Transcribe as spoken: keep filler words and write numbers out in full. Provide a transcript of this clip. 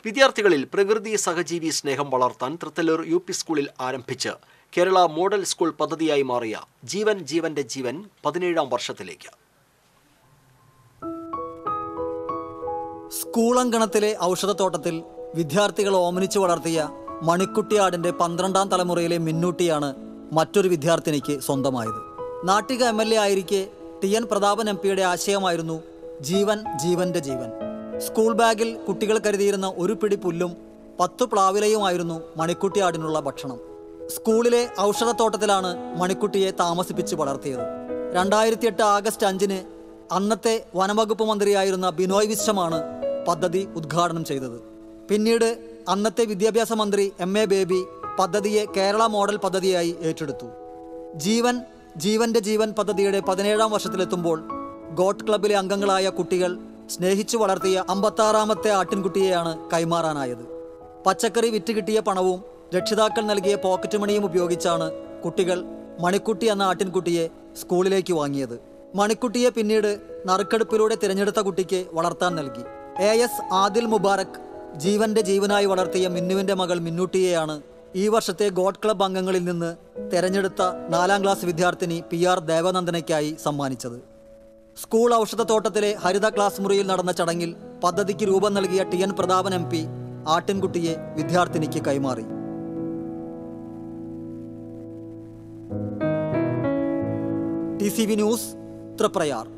വിദ്യാർത്ഥികളിൽ പ്രകൃതി സഹജീവി സ്നേഹം വളർത്താൻ തൃത്തല്ലൂർ യു പി സ്കൂളിൽ ആരംഭിച്ച് കേരള മോഡൽ സ്കൂൾ പദ്ധതിയായി മാറിയ ജീവൻ ജീവന്റെ ജീവൻ പതിനേഴാം വർഷത്തിലേക്ക്. സ്കൂൾ അങ്കണത്തിലെ ഔഷധത്തോട്ടത്തിൽ വിദ്യാർത്ഥികൾ ഓമനിച്ചു വളർത്തിയ മണിക്കുട്ടിയാടിന്റെ പന്ത്രണ്ടാം തലമുറയിലെ മിന്നൂട്ടിയാണ് മറ്റൊരു വിദ്യാർത്ഥിനിക്ക് സ്വന്തമായത്. നാട്ടിക എം എൽ എ ആയിരിക്കെ ടി എൻ പ്രതാപൻ എം പിയുടെ ആശയമായിരുന്നു ജീവൻ ജീവന്റെ ജീവൻ. സ്കൂൾ ബാഗിൽ കുട്ടികൾ കരുതിയിരുന്ന ഒരു പിടി പുല്ലും പത്തു പ്ലാവിലയുമായിരുന്നു മണിക്കുട്ടിയാടിനുള്ള ഭക്ഷണം. സ്കൂളിലെ ഔഷധത്തോട്ടത്തിലാണ് മണിക്കുട്ടിയെ താമസിപ്പിച്ച് വളർത്തിയത്. രണ്ടായിരത്തി എട്ട് ആഗസ്റ്റ് അഞ്ചിന് അന്നത്തെ വനംവകുപ്പ് മന്ത്രിയായിരുന്ന ബിനോയ് വിശ്വമാണ് പദ്ധതി ഉദ്ഘാടനം ചെയ്തത്. പിന്നീട് അന്നത്തെ വിദ്യാഭ്യാസ മന്ത്രി എം എ ബേബി പദ്ധതിയെ കേരള മോഡൽ പദ്ധതിയായി ഏറ്റെടുത്തു. ജീവൻ ജീവന്റെ ജീവൻ പദ്ധതിയുടെ പതിനേഴാം വർഷത്തിലെത്തുമ്പോൾ ഗോട്ട് ക്ലബിലെ അംഗങ്ങളായ കുട്ടികൾ സ്നേഹിച്ചു വളർത്തിയ അമ്പത്താറാമത്തെ ആട്ടിൻകുട്ടിയെയാണ് കൈമാറാനായത്. പച്ചക്കറി വിറ്റ് കിട്ടിയ പണവും രക്ഷിതാക്കൾ നൽകിയ പോക്കറ്റ് മണിയും ഉപയോഗിച്ചാണ് കുട്ടികൾ മണിക്കുട്ടി എന്ന ആട്ടിൻകുട്ടിയെ സ്കൂളിലേക്ക് വാങ്ങിയത്. മണിക്കുട്ടിയെ പിന്നീട് നറുക്കെടുപ്പിലൂടെ തിരഞ്ഞെടുത്ത കുട്ടിക്ക് വളർത്താൻ നൽകി. എ എസ് ആദിൽ മുബാറക് ജീവന്റെ ജീവനായി വളർത്തിയ മിന്നുവിൻ്റെ മകൾ മിന്നൂട്ടിയെയാണ് ഈ വർഷത്തെ ഗോട്ട് ക്ലബ് അംഗങ്ങളിൽ നിന്ന് തെരഞ്ഞെടുത്ത നാലാം ക്ലാസ് വിദ്യാർത്ഥിനി പി ആർ ദേവനന്ദനയ്ക്കായി സമ്മാനിച്ചത്. സ്കൂൾ ഔഷധത്തോട്ടത്തിലെ ഹരിത ക്ലാസ് മുറിയിൽ നടന്ന ചടങ്ങിൽ പദ്ധതിക്ക് രൂപം നൽകിയ T N Prathapan M P ആട്ടിൻകുട്ടിയെ വിദ്യാർത്ഥിനിക്ക് കൈമാറി. T C V news, Triprayar.